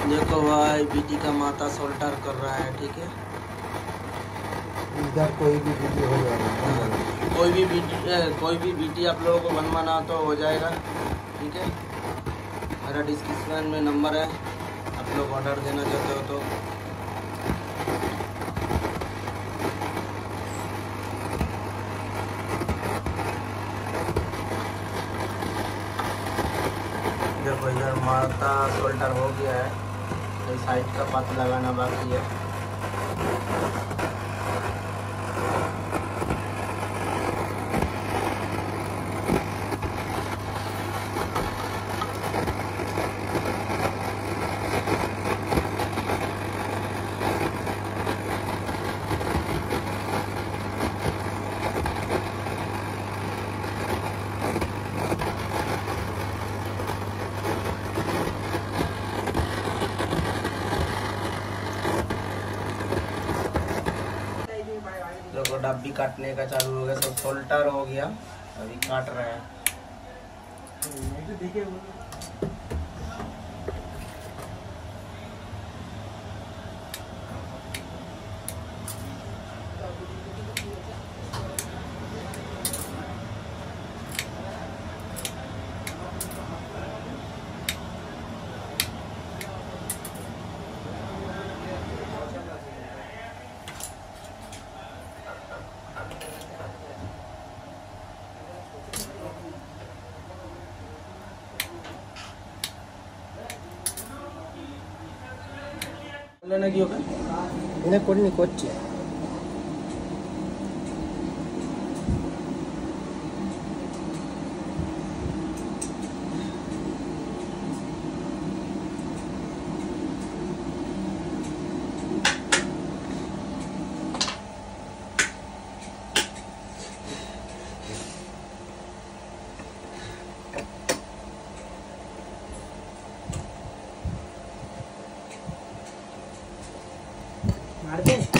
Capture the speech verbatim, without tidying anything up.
देखो भाई बीटी का माता सोल्टर कर रहा है, ठीक है। इधर कोई भी वीडियो हो जाएगा, कोई भी बीटी कोई भी बीटी आप लोगों को बनवाना तो हो जाएगा, ठीक है। मेरा डिस्क्रिप्शन में नंबर है, आप लोग ऑर्डर देना चाहते हो तो। देखो इधर माता सोल्टर हो गया है, तो साइड का पात लगाना बाकी है। देखो डब्बी काटने का चालू हो गया, सब सोल्टर हो गया, अभी काट रहे हैं। लेना की होगा इन्हें कोई कोच्ची मार दे।